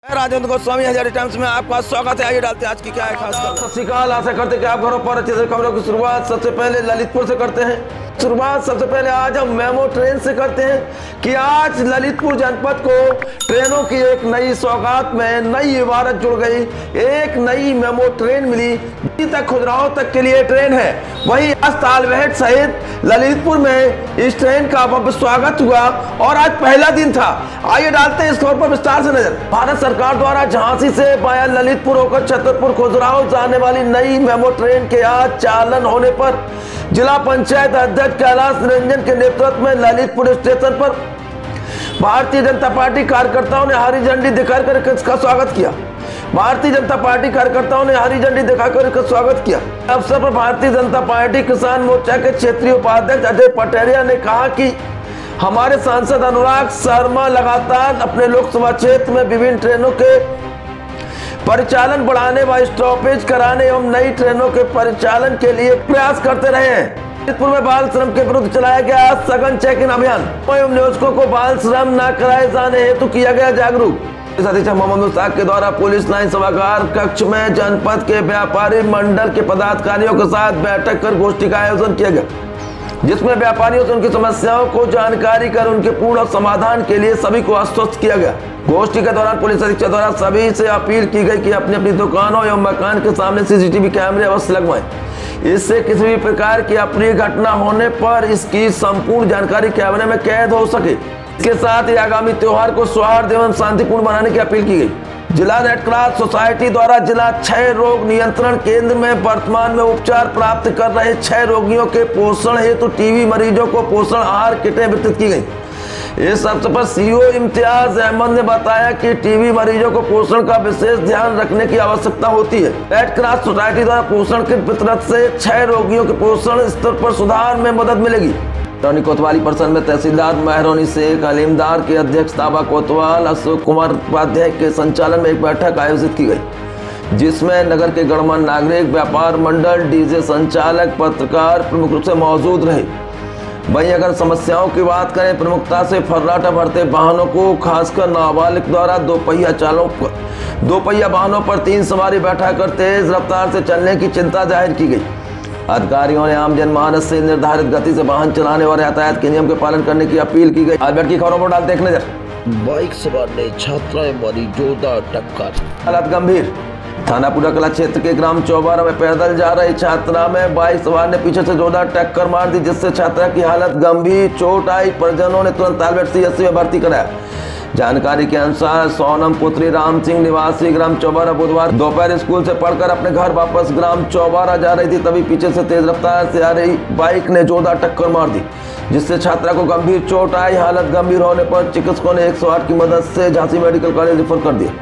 Rajendra Goswami Hazari times में आपका स्वागत है। आइए डालते हैं आज की क्या है खास खबर। सत श्री अकाल। आशा करते हैं कि आप घरों पर अच्छे से। खबरों की शुरुआत सबसे पहले ललितपुर से करते हैं। सबसे पहले आज हम मेमो ट्रेन से करते हैं कि आज ललितपुर जनपद को ट्रेनों की एक नई सौगात में नई इबारत जुड़ गई। एक नई मेमो ट्रेन मिली तक खुजराहो तक के लिए ट्रेन है। वहीं आज तालबेहट सहित ललितपुर में इस ट्रेन का भव्य स्वागत हुआ और आज पहला दिन था। आइए डालते हैं इस खबर पर विस्तार से नजर। भारत सरकार द्वारा झांसी से वाया ललितपुर होकर छतरपुर खुजराहो जाने वाली नई मेमो ट्रेन के आज चालन होने पर जिला पंचायत अध्यक्ष कैलाश निरंजन के नेतृत्व में ललितपुर स्टेशन पर भारतीय जनता पार्टी कार्यकर्ताओं ने हरी झंडी दिखाकर इसका स्वागत किया। भारतीय जनता पार्टी कार्यकर्ताओं ने हरी झंडी दिखाकर इसका स्वागत किया। अवसर पर भारतीय जनता पार्टी किसान मोर्चा के क्षेत्रीय उपाध्यक्ष अजय पटेरिया ने कहा कि हमारे सांसद अनुराग शर्मा लगातार अपने लोकसभा क्षेत्र में विभिन्न ट्रेनों के परिचालन बढ़ाने व स्टॉपेज कराने एवं नई ट्रेनों के परिचालन के लिए प्रयास करते रहे हैं। ललितपुर में बाल श्रम के विरुद्ध चलाया गया सघन चेक इन अभियान एवं नियोजकों को बाल श्रम न कराए जाने हेतु किया गया जागरूक। अधीक्षक मोहम्मद मुश्ताक के द्वारा पुलिस लाइन सभागार कक्ष में जनपद के व्यापारी मंडल के पदाधिकारियों के साथ बैठक कर गोष्ठी का आयोजन किया गया, जिसमें व्यापारियों से उनकी समस्याओं को जानकारी कर उनके पूर्ण समाधान के लिए सभी को आश्वस्त किया गया। गोष्ठी के दौरान पुलिस अधीक्षक द्वारा सभी से अपील की गई कि अपनी अपनी दुकानों एवं मकान के सामने सीसीटीवी कैमरे अवश्य लगवाएं। इससे किसी भी प्रकार की अप्रिय घटना होने पर इसकी संपूर्ण जानकारी कैमरे में कैद हो सके। इसके साथ ही आगामी त्योहार को सौहार्द एवं शांतिपूर्ण बनाने की अपील की गई। जिला रेड क्रॉस सोसाइटी द्वारा जिला क्षय रोग नियंत्रण केंद्र में वर्तमान में उपचार प्राप्त कर रहे 6 रोगियों के पोषण हेतु टीबी मरीजों को पोषण आहार किटें वितरित की गई। इस अवसर पर सीओ इम्तियाज अहमद ने बताया कि टीबी मरीजों को पोषण का विशेष ध्यान रखने की आवश्यकता होती है। रेड क्रॉस सोसाइटी द्वारा पोषण किट वितरण से 6 रोगियों के पोषण स्तर पर सुधार में मदद मिलेगी। टोनी कोतवाली परिसर में तहसीलदार मेहरोनी शेख अलीमदार की अध्यक्षता व कोतवाल अशोक कुमार उपाध्याय के संचालन में एक बैठक आयोजित की गई, जिसमें नगर के गणमान्य नागरिक, व्यापार मंडल, डीजे संचालक, पत्रकार प्रमुख रूप से मौजूद रहे। वहीं अगर समस्याओं की बात करें, प्रमुखता से फर्राटा भरते वाहनों को खासकर नाबालिग द्वारा दो पहिया वाहनों पर 3 सवारी बैठाकर तेज रफ्तार से चलने की चिंता जाहिर की गई। अधिकारियों ने आम जनमानस से निर्धारित गति से वाहन चलाने और यातायात के नियम के पालन करने की अपील की गई। आज की खबरों पर डालते एक नजर। बाइक सवार ने छात्रा में मारी जोरदार टक्कर, हालत गंभीर। थाना पूरा कला क्षेत्र के ग्राम चौबारा में पैदल जा रही छात्रा में बाइक सवार ने पीछे से जोरदार टक्कर मार दी, जिससे छात्रा की हालत गंभीर, चोट आई। परिजनों ने तुरंत तालबेहट सीएचसी में भर्ती कराया। जानकारी के अनुसार सोनम पुत्री राम सिंह निवासी ग्राम चौबारा बुधवार दोपहर स्कूल से पढ़कर अपने घर वापस ग्राम चौबारा जा रही थी, तभी पीछे से तेज रफ्तार से आ रही बाइक ने जोरदार टक्कर मार दी, जिससे छात्रा को गंभीर चोट आई। हालत गंभीर होने पर चिकित्सकों ने 108 की मदद से झांसी मेडिकल कॉलेज रेफर कर दिया।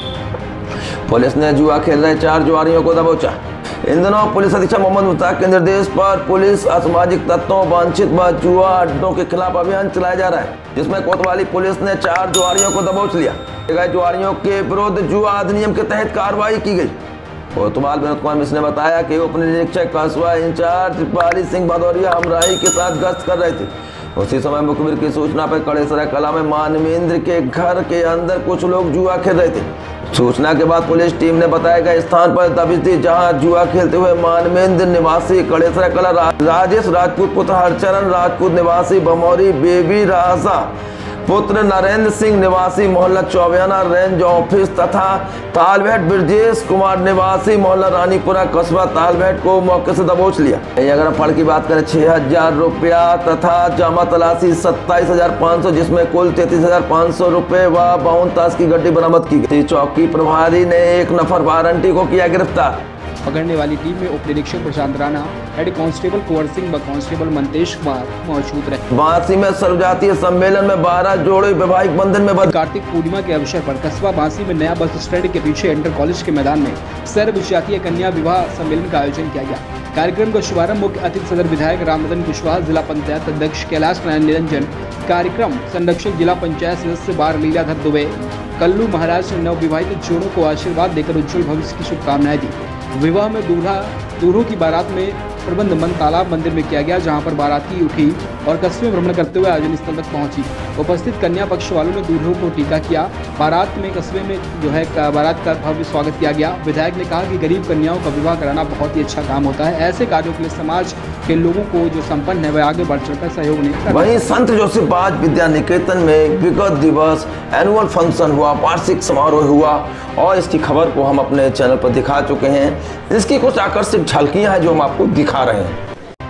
पुलिस ने जुआ खेल रहे 4 जुआरियों को दबोचा। इन दिनों पुलिस अधीक्षक मोहम्मद मुश्ताक के निर्देश पर पुलिस असामाजिक तत्वों, वांछित व जुआ अड्डों के खिलाफ अभियान चलाया जा रहा है, जिसमें कोतवाली पुलिस ने 4 जुआरियों को दबोच लिया। जुआरियों के विरुद्ध जुआ अधिनियम के तहत कार्रवाई की गई। कोतवाल विनोद कुमार मिश्र ने बताया कि उप निरीक्षक कस्बा इंचार्ज बाली सिंह भदौरिया हमराही के साथ गश्त कर रहे थे। उसी समय मुखबिर की सूचना पर कड़ेसरा कला में मानवेंद्र के घर के अंदर कुछ लोग जुआ खेल रहे थे। सूचना के बाद पुलिस टीम ने बताया गए स्थान पर दबिश दी, जहां जुआ खेलते हुए मानवेंद्र निवासी कड़ेसरा कला, राजेश राजपूत पुत्र हरचरण राजपूत निवासी बमौरी, बेबी राजा पुत्र नरेंद्र सिंह निवासी मोहल्ला चौबियाना रेंज ऑफिस तथा तालबेहट ब्रजेश कुमार निवासी मोहल्ला रानीपुरा कस्बा तालबेहट को मौके से दबोच लिया। अगर फड़ की बात करें, 6000 रुपया तथा जामा तलाशी 27,500, जिसमें कुल 33,500 रुपए व 52 ताश की गड्डी बरामद की गई। चौकी प्रभारी ने 1 नफर वारंटी को किया गिरफ्तार। पकड़ने वाली टीम में उप निरीक्षक प्रशांत राणा, हेड कांस्टेबल कुंवर सिंह व कांस्टेबल मनतेश कुमार मौजूद रहे। बांसी में सर्वजातीय सम्मेलन में 12 जोड़े वैवाहिक बंधन में कार्तिक पूर्णिमा के अवसर पर कस्बा बांसी में नया बस स्टैंड के पीछे इंटर कॉलेज के मैदान में सर्वजातीय कन्या विवाह सम्मेलन का आयोजन किया गया। कार्यक्रम का शुभारंभ मुख्य अतिथि सदर विधायक रामनदन कुशवाहा, जिला पंचायत अध्यक्ष कैलाश निरंजन, कार्यक्रम संरक्षक जिला पंचायत सदस्य बार लीलाधर दुबे, कल्लू महाराज ने नवविवाहित जोड़ों को आशीर्वाद देकर उज्जवल भविष्य की शुभकामनाएं दी। विवाह में दूल्हों की बारात में प्रबंध मन तालाब मंदिर में किया गया, जहां पर बाराती उठी और कस्बे में भ्रमण करते हुए आयोजन स्थल तक पहुंची। उपस्थित कन्या पक्ष वालों ने दूल्हों को टीका किया। बारात में कस्बे में बारात का भव्य स्वागत किया गया। विधायक ने कहा कि गरीब कन्याओं का विवाह कराना बहुत ही अच्छा काम होता है। ऐसे कार्यों के लिए समाज के लोगों को जो संपन्न है वह आगे बढ़ चढ़कर सहयोग नहीं। वहीं संत जोशीबाज विद्या निकेतन में विगत दिवस एनुअल फंक्शन हुआ, वार्षिक समारोह हुआ और इसकी खबर को हम अपने चैनल पर दिखा चुके हैं। इसकी कुछ आकर्षक झलकियां हैं जो हम आपको दिखा रहे हैं।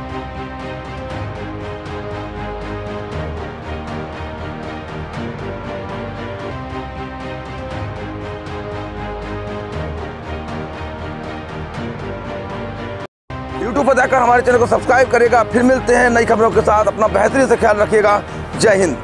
यूट्यूब पर जाकर हमारे चैनल को सब्सक्राइब करेगा। फिर मिलते हैं नई खबरों के साथ। अपना बेहतरीन से ख्याल रखिएगा। जय हिंद।